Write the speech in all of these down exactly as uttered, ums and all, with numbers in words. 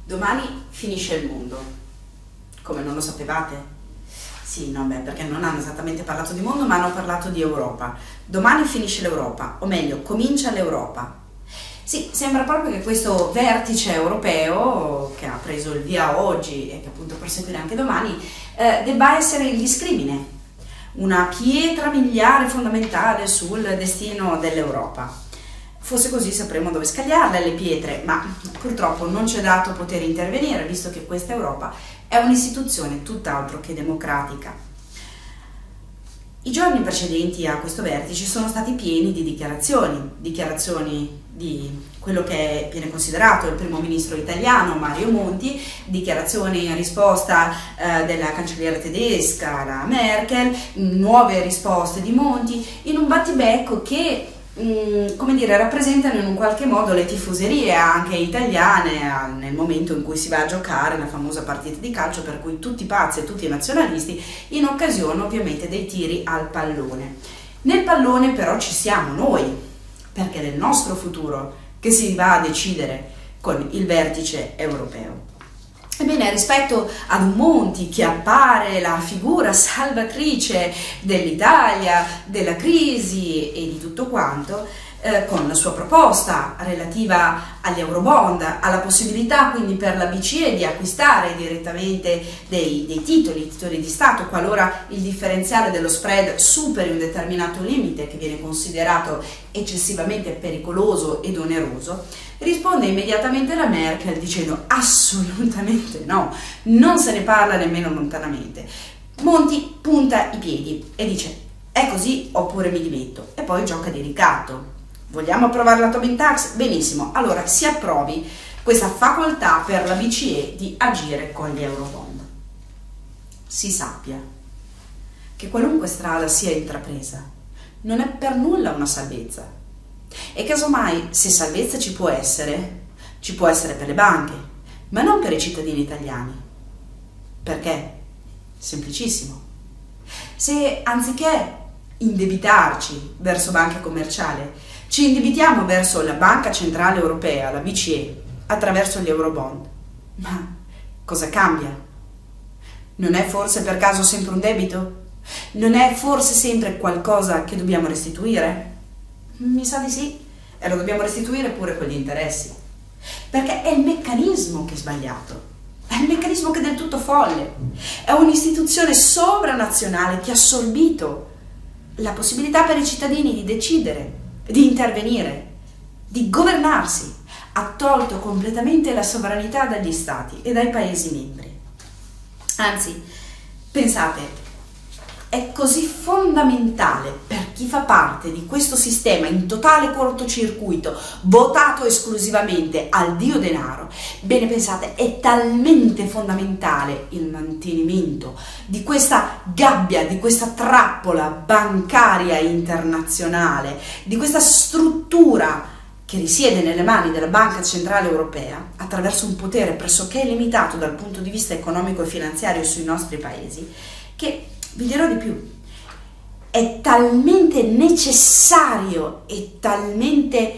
Domani finisce il mondo. Come, non lo sapevate? Sì, no, beh, perché non hanno esattamente parlato di mondo, ma hanno parlato di Europa. Domani finisce l'Europa, o meglio, comincia l'Europa. Sì, sembra proprio che questo vertice europeo, che ha preso il via oggi e che appunto proseguirà anche domani, eh, debba essere il discrimine, una pietra miliare fondamentale sul destino dell'Europa. Fosse così sapremmo dove scagliarle le pietre, ma purtroppo non ci è dato poter intervenire, visto che questa Europa è un'istituzione tutt'altro che democratica. I giorni precedenti a questo vertice sono stati pieni di dichiarazioni, dichiarazioni di quello che viene considerato il primo ministro italiano Mario Monti, dichiarazioni in risposta eh, della cancelliera tedesca, la Merkel, nuove risposte di Monti, in un battibecco che come dire, rappresentano in un qualche modo le tifoserie anche italiane nel momento in cui si va a giocare la famosa partita di calcio, per cui tutti pazzi e tutti nazionalisti, in occasione ovviamente dei tiri al pallone. Nel pallone però ci siamo noi, perché è del nostro futuro che si va a decidere con il vertice europeo. Ebbene, rispetto ad un Monti che appare la figura salvatrice dell'Italia, della crisi e di tutto quanto, eh, con la sua proposta relativa agli Eurobond, alla possibilità quindi per la B C E di acquistare direttamente dei, dei titoli, titoli di Stato, qualora il differenziale dello spread superi un determinato limite che viene considerato eccessivamente pericoloso ed oneroso, risponde immediatamente la Merkel dicendo assolutamente no, non se ne parla nemmeno lontanamente. Monti punta i piedi e dice è così oppure mi dimetto, e poi gioca di ricatto. Vogliamo approvare la Tobin Tax? Benissimo, allora si approvi questa facoltà per la B C E di agire con gli Eurobond. Si sappia che qualunque strada sia intrapresa non è per nulla una salvezza. E casomai, se salvezza ci può essere, ci può essere per le banche, ma non per i cittadini italiani. Perché? Semplicissimo. Se anziché indebitarci verso banca commerciale, ci indebitiamo verso la Banca Centrale Europea, la B C E, attraverso gli Eurobond, ma cosa cambia? Non è forse per caso sempre un debito? Non è forse sempre qualcosa che dobbiamo restituire? Mi sa di sì, e lo dobbiamo restituire pure con gli interessi, perché è il meccanismo che è sbagliato, è il meccanismo che è del tutto folle, è un'istituzione sovranazionale che ha assorbito la possibilità per i cittadini di decidere, di intervenire, di governarsi, ha tolto completamente la sovranità dagli stati e dai paesi membri. Anzi, pensate, è così fondamentale per chi fa parte di questo sistema in totale cortocircuito, votato esclusivamente al dio denaro. Bene, pensate, è talmente fondamentale il mantenimento di questa gabbia, di questa trappola bancaria internazionale, di questa struttura che risiede nelle mani della Banca Centrale Europea, attraverso un potere pressoché illimitato dal punto di vista economico e finanziario sui nostri paesi, che, vi dirò di più, è talmente necessario e talmente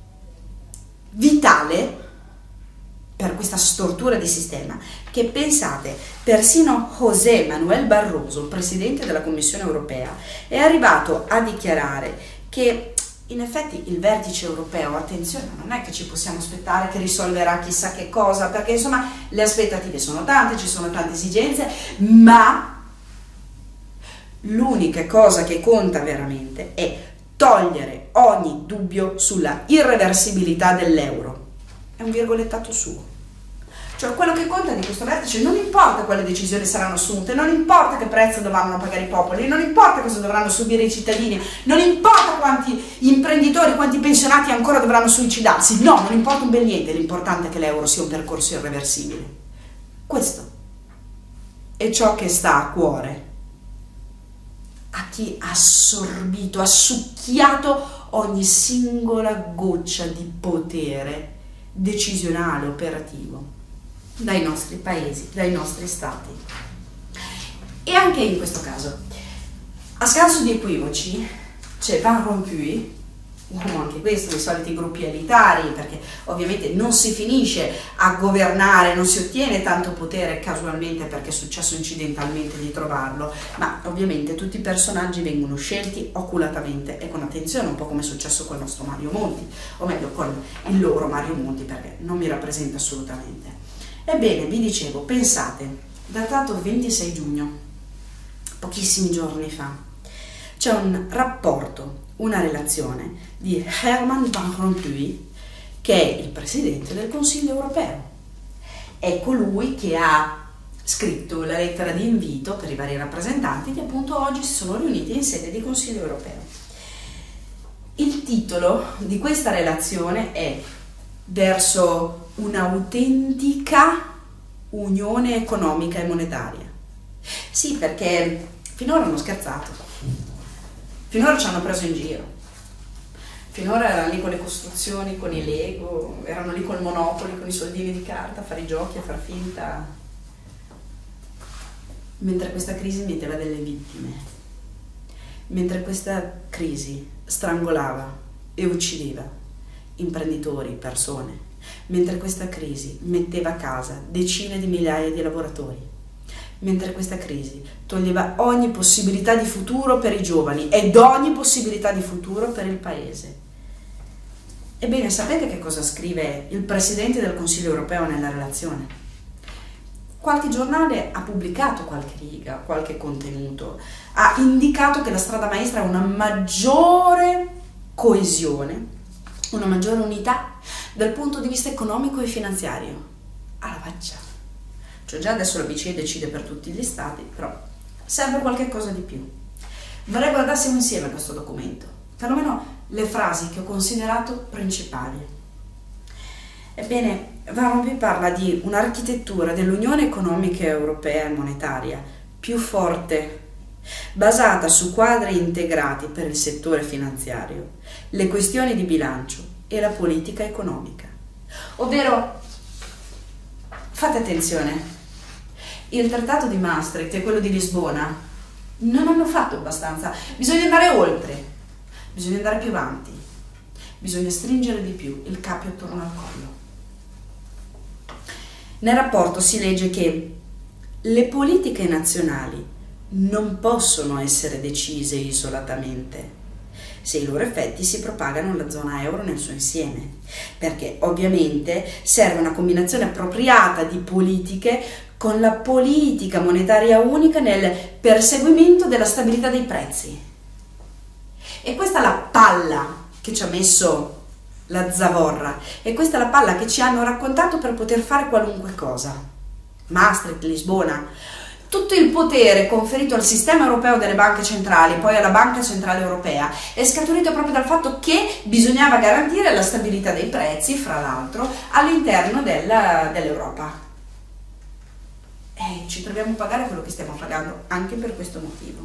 vitale per questa stortura di sistema che, pensate, persino José Manuel Barroso, presidente della Commissione Europea, è arrivato a dichiarare che in effetti il vertice europeo, attenzione, non è che ci possiamo aspettare che risolverà chissà che cosa, perché insomma le aspettative sono tante, ci sono tante esigenze, ma l'unica cosa che conta veramente è togliere ogni dubbio sulla irreversibilità dell'euro. È un virgolettato suo. Cioè, quello che conta di questo vertice, non importa quali decisioni saranno assunte, non importa che prezzo dovranno pagare i popoli, non importa cosa dovranno subire i cittadini, non importa quanti imprenditori, quanti pensionati ancora dovranno suicidarsi, no, non importa un bel niente, l'importante è che l'euro sia un percorso irreversibile. Questo è ciò che sta a cuore a chi ha assorbito, ha succhiato ogni singola goccia di potere decisionale, operativo dai nostri paesi, dai nostri stati. E anche in questo caso, a scanso di equivoci, c'è Van Rompuy uomo anche questo, i soliti gruppi elitari, perché ovviamente non si finisce a governare, non si ottiene tanto potere casualmente perché è successo incidentalmente di trovarlo, ma ovviamente tutti i personaggi vengono scelti oculatamente e con attenzione, un po' come è successo con il nostro Mario Monti, o meglio con il loro Mario Monti, perché non mi rappresenta assolutamente. Ebbene, vi dicevo, pensate, datato ventisei giugno, pochissimi giorni fa, c'è un rapporto, una relazione di Herman Van Rompuy, che è il presidente del Consiglio europeo. È colui che ha scritto la lettera di invito per i vari rappresentanti che appunto oggi si sono riuniti in sede di Consiglio europeo. Il titolo di questa relazione è verso un'autentica unione economica e monetaria. Sì, perché finora hanno scherzato, finora ci hanno preso in giro, finora erano lì con le costruzioni, con i Lego, erano lì col Monopoli, con i soldini di carta, a fare i giochi, a far finta, mentre questa crisi metteva delle vittime, mentre questa crisi strangolava e uccideva imprenditori, persone, mentre questa crisi metteva a casa decine di migliaia di lavoratori, mentre questa crisi toglieva ogni possibilità di futuro per i giovani ed ogni possibilità di futuro per il paese. Ebbene, sapete che cosa scrive il Presidente del Consiglio europeo nella relazione? Qualche giornale ha pubblicato qualche riga, qualche contenuto, ha indicato che la strada maestra è una maggiore coesione, una maggiore unità dal punto di vista economico e finanziario. Alla faccia! Cioè già adesso la B C E decide per tutti gli stati, però serve qualche cosa di più. Vorrei guardassimo insieme questo documento, perlomeno le frasi che ho considerato principali. Ebbene, Van Rompuy parla di un'architettura dell'Unione Economica Europea e Monetaria più forte, basata su quadri integrati per il settore finanziario, le questioni di bilancio e la politica economica. Ovvero, fate attenzione, il Trattato di Maastricht e quello di Lisbona non hanno fatto abbastanza, bisogna andare oltre, bisogna andare più avanti, bisogna stringere di più il cappio attorno al collo. Nel rapporto si legge che le politiche nazionali non possono essere decise isolatamente se i loro effetti si propagano nella zona euro nel suo insieme, perché ovviamente serve una combinazione appropriata di politiche con la politica monetaria unica nel perseguimento della stabilità dei prezzi. E questa è la palla che ci ha messo la zavorra, e questa è la palla che ci hanno raccontato per poter fare qualunque cosa. Maastricht, Lisbona, tutto il potere conferito al sistema europeo delle banche centrali, poi alla Banca Centrale Europea, è scaturito proprio dal fatto che bisognava garantire la stabilità dei prezzi, fra l'altro, all'interno dell'Europa. E ci troviamo a pagare quello che stiamo pagando anche per questo motivo.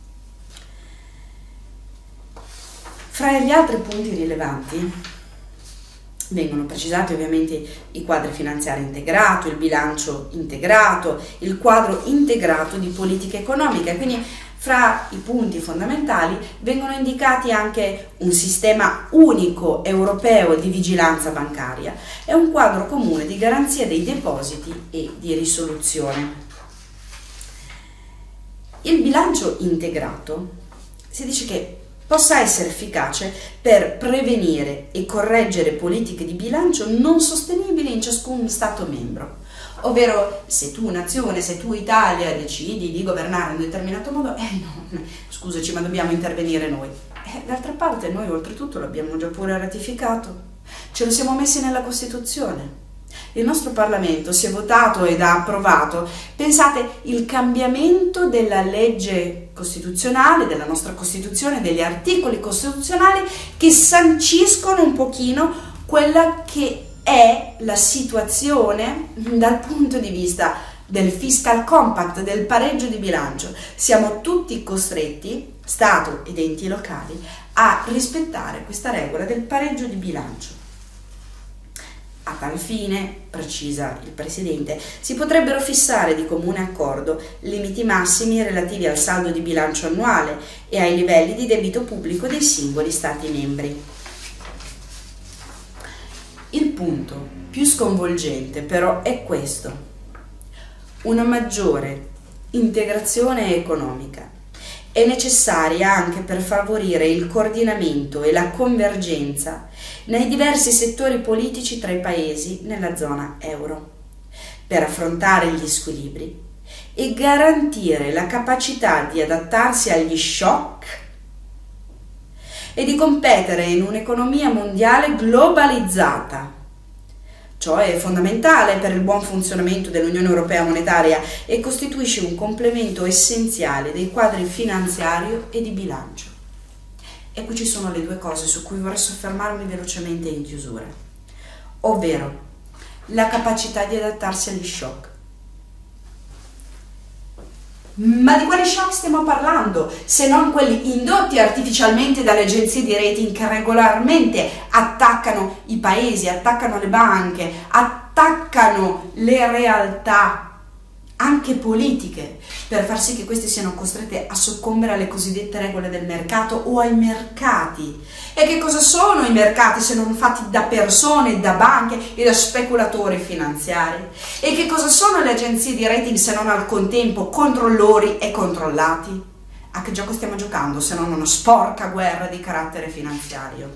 Fra gli altri punti rilevanti vengono precisati ovviamente i quadri finanziari integrato, il bilancio integrato, il quadro integrato di politica economica, e quindi fra i punti fondamentali vengono indicati anche un sistema unico europeo di vigilanza bancaria e un quadro comune di garanzia dei depositi e di risoluzione. Il bilancio integrato si dice che possa essere efficace per prevenire e correggere politiche di bilancio non sostenibili in ciascun Stato membro. Ovvero, se tu nazione, se tu Italia decidi di governare in un determinato modo, eh no, scusaci, ma dobbiamo intervenire noi. Eh, d'altra parte noi oltretutto l'abbiamo già pure ratificato, ce lo siamo messi nella Costituzione. Il nostro Parlamento si è votato ed ha approvato, pensate, il cambiamento della legge costituzionale, della nostra Costituzione, degli articoli costituzionali che sanciscono un pochino quella che è la situazione dal punto di vista del fiscal compact, del pareggio di bilancio. Siamo tutti costretti, Stato ed enti locali, a rispettare questa regola del pareggio di bilancio. A tal fine, precisa il Presidente, si potrebbero fissare di comune accordo limiti massimi relativi al saldo di bilancio annuale e ai livelli di debito pubblico dei singoli Stati membri. punto più sconvolgente però è questo: una maggiore integrazione economica è necessaria anche per favorire il coordinamento e la convergenza nei diversi settori politici tra i paesi nella zona euro, per affrontare gli squilibri e garantire la capacità di adattarsi agli shock e di competere in un'economia mondiale globalizzata. Ciò è fondamentale per il buon funzionamento dell'Unione Europea monetaria e costituisce un complemento essenziale dei quadri finanziario e di bilancio. E qui ci sono le due cose su cui vorrei soffermarmi velocemente in chiusura, ovvero la capacità di adattarsi agli shock. Ma di quali shock stiamo parlando, se non quelli indotti artificialmente dalle agenzie di rating che regolarmente attaccano i paesi, attaccano le banche, attaccano le realtà, anche politiche, per far sì che queste siano costrette a soccombere alle cosiddette regole del mercato o ai mercati. E che cosa sono i mercati se non fatti da persone, da banche e da speculatori finanziari? E che cosa sono le agenzie di rating se non al contempo controllori e controllati? A che gioco stiamo giocando se non una sporca guerra di carattere finanziario?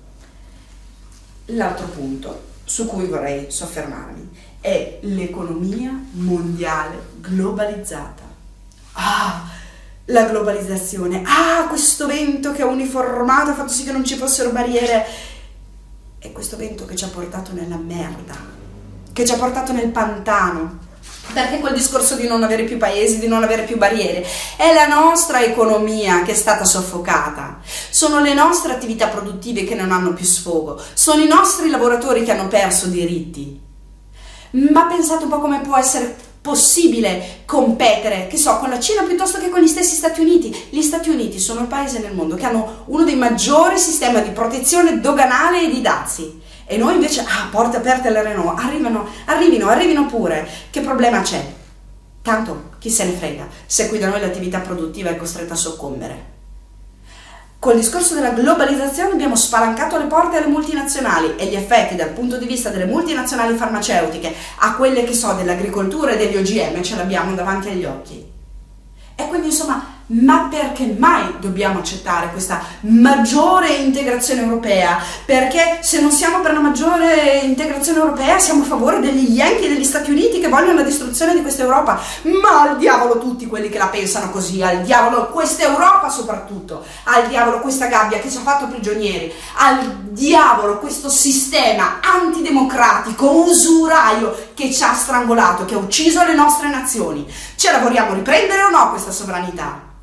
L'altro punto su cui vorrei soffermarmi è l'economia mondiale globalizzata. Ah, la globalizzazione, ah, questo vento che ha uniformato, ha fatto sì che non ci fossero barriere, è questo vento che ci ha portato nella merda, che ci ha portato nel pantano, perché quel discorso di non avere più paesi, di non avere più barriere, è la nostra economia che è stata soffocata, sono le nostre attività produttive che non hanno più sfogo, sono i nostri lavoratori che hanno perso diritti. Ma pensate un po' come può essere possibile competere, che so, con la Cina piuttosto che con gli stessi Stati Uniti. Gli Stati Uniti sono il paese nel mondo che hanno uno dei maggiori sistemi di protezione doganale e di dazi. E noi invece, ah, porte aperte alle Renault, arrivano, arrivino, arrivino pure. Che problema c'è? Tanto, chi se ne frega, se qui da noi l'attività produttiva è costretta a soccombere. Col discorso della globalizzazione abbiamo spalancato le porte alle multinazionali e gli effetti dal punto di vista delle multinazionali farmaceutiche a quelle che so dell'agricoltura e degli O G M ce l'abbiamo davanti agli occhi. E quindi insomma, ma perché mai dobbiamo accettare questa maggiore integrazione europea? Perché se non siamo per una maggiore integrazione europea siamo a favore degli Yankee e degli Stati Uniti che vogliono la distruzione di questa Europa. Ma al diavolo tutti quelli che la pensano così, al diavolo questa Europa soprattutto, al diavolo questa gabbia che ci ha fatto prigionieri, al diavolo questo sistema antidemocratico, usuraio che ci ha strangolato, che ha ucciso le nostre nazioni. Ce la vogliamo riprendere o no questa sovranità?